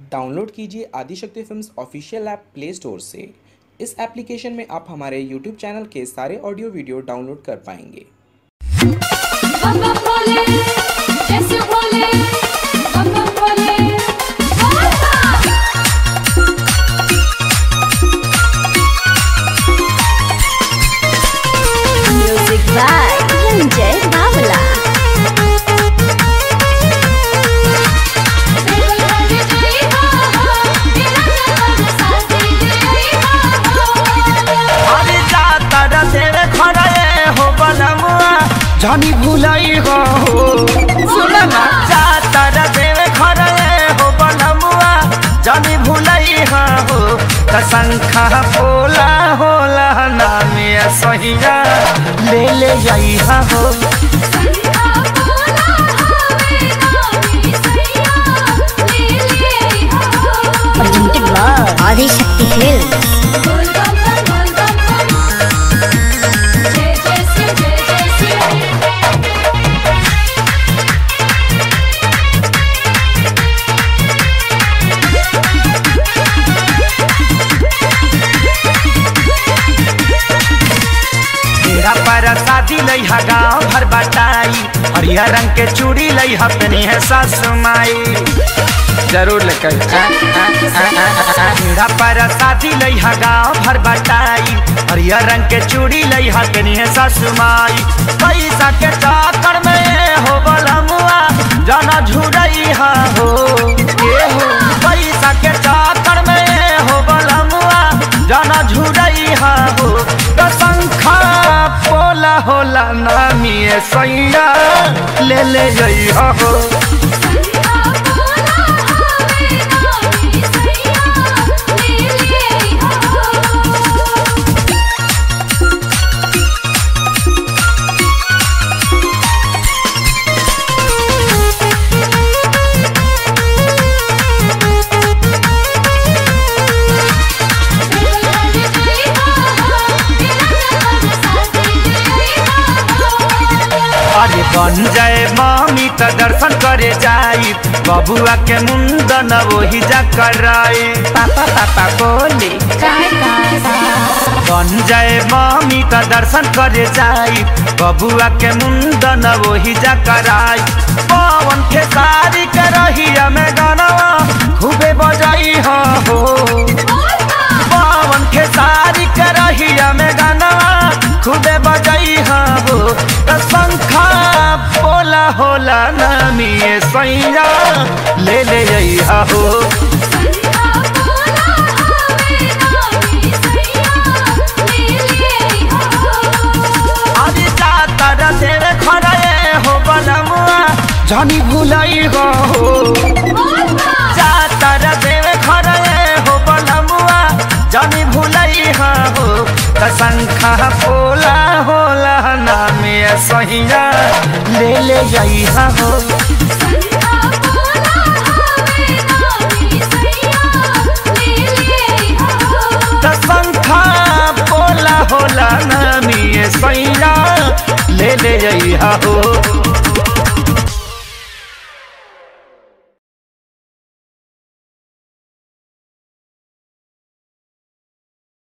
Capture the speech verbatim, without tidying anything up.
Download कीजिए Adishakti films official app play store से। इस एप्लीकेशन में आप हमारे यूट्यूब चैनल के सारे ऑडियो वीडियो डाउनलोड कर पाएंगे। बम बम भोले, जैसे भोले, बम बम भोले, म्यूजिक बाय संजय बावला। जानी भुलाई हो सुना ना जाता देवे घर हो बनमुआ जानी भुलाई हो कसंखा पोला होला नामे सहिया ले ले जाई हो आदिशक्ति फिल्म शादी लई हा गाँव भर बटाई हरियर रंग के चूड़ी लई हा पहनी है सासु माई जरूर लेकर मेरा पर शादी लई हा गाँव भर बटाई हरियर रंग के चूड़ी लई हा पहनी है सासु माई पैसा के चाकर में हो बलमुआ जाना झुरई हा हो ये हो पैसा के चाकर में हो बलमुआ जाना झुरई हा हो कसंखा पोला होला नामी सैया ले ले जई हो अरे बन जाए मामी तो दर्शन करे जाई बबुआ के मुंडन वही जा कराई पापा पापा बोले बन जाए मामी तो दर्शन करे जाई बबुआ के मुंडन वही जा कराई पवन खेसारी के रहिया में गानवा खूबे बजाई हो पवन खेसारी के रहिया में गानवा खूबे बजाई हो कसंखा पोला होला नामी सैया ले ले जइहा हो अरे जाता देवे खड़े हो बनमुआ जानी भुलाई हो जाता देवे खड़े हो बनमुआ जानी भुलाई हो कसंखा पोला होला नामे सहिया ले ले जइहा हो कसंखा पोला होला नामे सहिया ले ले जइहा हो।